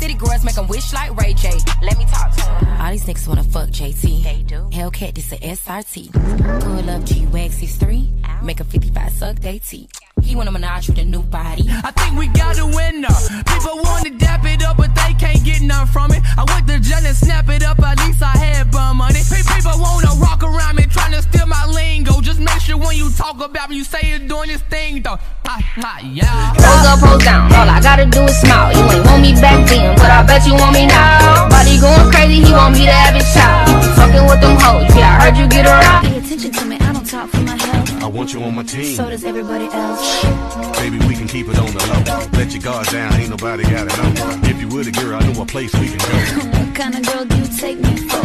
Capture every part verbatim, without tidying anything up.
City girls make them wish like Ray J. Let me talk to him. All these niggas wanna fuck J T. They do. Hellcat, this a S R T. Pull up G-Wag six three. Make a fifty-five suck they teeth. He wanna menage with a new body. I think we got a winner. People wanna dap it up, but they can't get none from it. I went to jail and snap it up, at least I had bum money. People wanna rock around me, trying to steal my lingo. Just make sure when you talk about me, you say you're doing this thing though. Ah, ah, yeah. Pose up, pose down, all I gotta do is smile. You ain't want me back then, but I bet you want me now. Body going crazy, he want me to have his child. You fucking with them hoes, yeah, I heard you get around. Pay attention to me, I don't talk for my health. I want you on my team. So does everybody else. Baby, we can keep it on the low. Let your guard down, ain't nobody got it know. If you were the girl, I know a place we can go. What kind of girl do you take me for?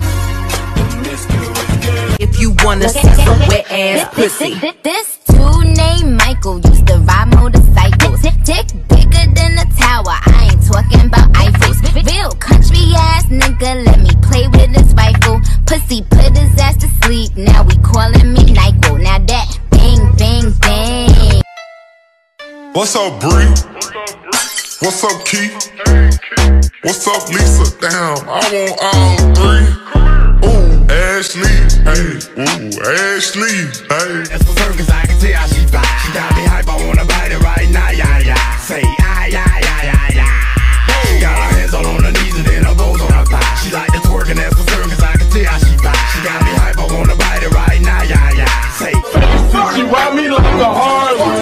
If you wanna see some wet ass pussy. This dude named Michael used to ride motorcycles. Dick bigger than a tower, I ain't talking about Eiffels. Real country ass nigga, let me play with his rifle. Pussy put his ass to sleep, now we calling me Nyko. Now that bang, bang, bang. What's up, Bree? What's up, Keith? What's up, Lisa? Damn, I want all three. Ooh, Ashley, hey, ooh, Ashley, hey. That's for certain, cause I can tell she fly. She got me hype, I wanna bite it right now, yeah, yeah. Say, ah, yeah, yeah, yeah, yeah. She got her hands all on her knees and then her bows on her thigh. She like to twerk and that's for certain, cause I can tell she fly. She got me hype, I wanna bite it right now, yeah, yeah. Say, she ride me like a hard one.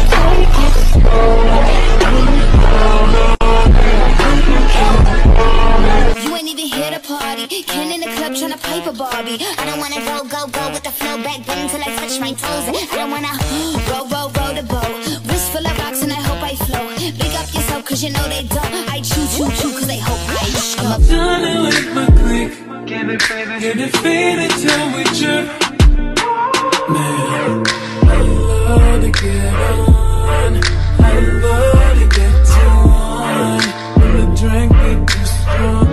You ain't even here to party. Ken in the club tryna pipe a Barbie. I don't wanna go, go, go with the flow back bend till I touch my toes. I don't wanna roll, roll, roll the boat. Wrist full of rocks and I hope I flow. Big up yourself cause you know they don't. I choose, choose, choose cause they hope I show. I'm done it with my clique. Get it, baby. Get it, fade it till we drip. Man, I love to get on. I love to get too on. When the drink get too strong.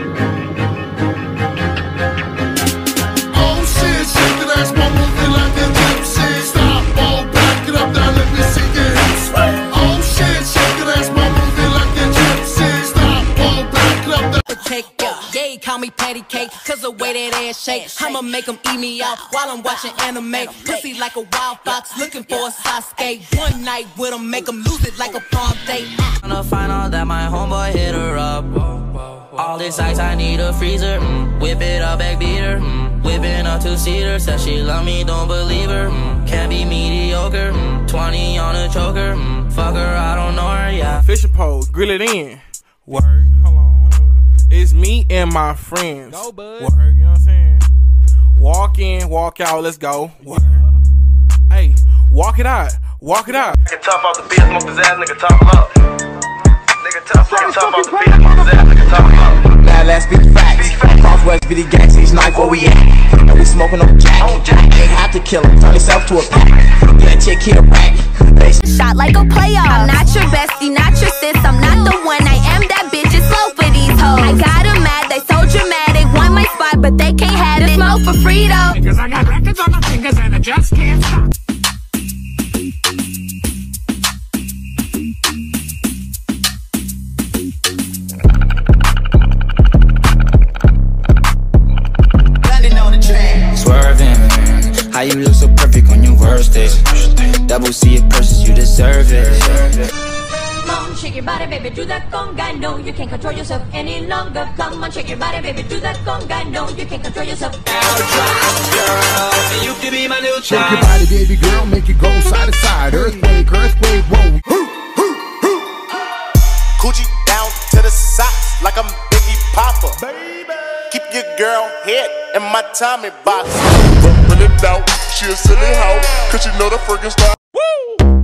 Oh shit, shake it, that's my movie like a gypsy. Stop, fall back, get up there, let me see it. Oh shit, shake it, that's my movie like a gypsy. Stop, fall back, get up there. Cake, yeah, call me patty cake, cause the way that ass shake, I'ma make them eat me out while I'm watching anime. Pussy like a wild fox, looking for a Sasuke. One night with them, make them lose it like a prom date. Gonna find out that my homeboy hit her up. All this ice, I need a freezer. Mm. Whip it up, back beat her. Mm. Whipping a two-seater, says she love me, don't believe her. Mm. Can't be mediocre. Mm. twenty on a choker. Mm. Fuck her, I don't know her, yeah. Fisher pose, grill it in. Word, hold on. It's me and my friends. Go, bud. Word, you know what I'm saying? Walk in, walk out, let's go. Word. Hey, walk it out, walk it out. Nigga tough off the beat, smoke his ass, nigga tough up. Nigga tough, nigga tough off the beat, smoke his ass, nigga tough up. Now let's be facts. Crosswest be the gang, stage knife where we at. And we smoking on jack. Ain't have to kill him, turn yourself to a pack. Get a chick, hit a rack. Shot like a player. I'm not your bestie, not your sis. I'm not the one. I am that bitch. It's slow for these hoes. I got them mad, they so dramatic. Want my spot, but they can't have it. Smoke for free though. Because I got records on my fingers and I just can't stop. Swerving, how you look so perfect on your worst days. Double C it purses, you deserve it. Come on, shake your body, baby, do that conga. No, you can't control yourself any longer. Come on, shake your body, baby, do that conga. No, you can't control yourself. you can be my new child. Shake your body, baby girl, make it go side to side. Earthquake, earthquake, whoa. Coochie down to the socks like I'm Biggie Papa. Baby, keep your girl head in my Tommy box. Run it out, she a silly hoe, cause you know the friggin' style. Woo!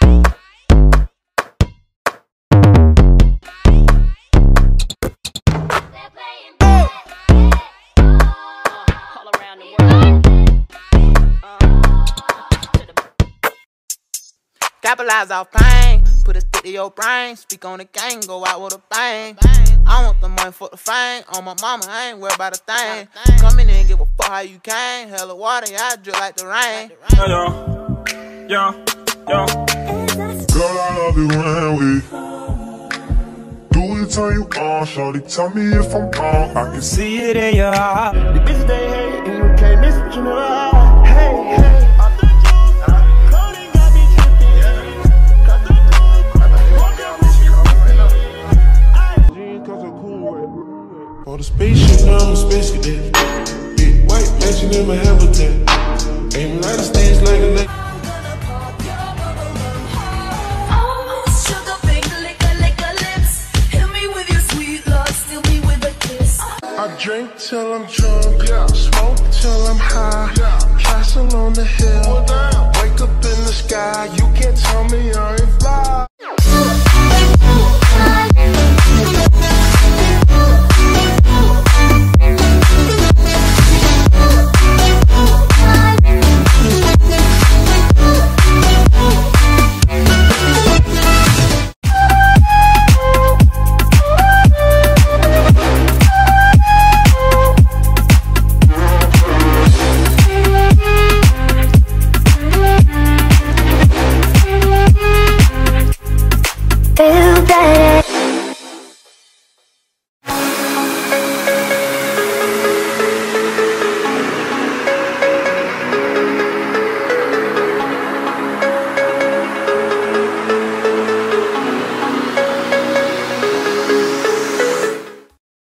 Capitalize off pain, put a stick to your brain. Speak on the gang, go out with a bang. I want the money for the fame. On my mama, I ain't worried about a thing. Come in and give a fuck how you came. Hella water, yeah, I drip like the rain. Yo, yo, yo, yo. Girl, I love it when we do it turn you on, shorty, tell me if I'm wrong. I can see it in your eye. The bitch they hate, and you can't miss what you know. Hey, hey. For the spaceship, now I'm a space cadet. Big white mansion in my habitat. Aim right the stage like a lick. I drink till I'm drunk, yeah. Smoke till I'm high, yeah. Castle on the hill, wake up in the sky. You can't tell me I ain't fly.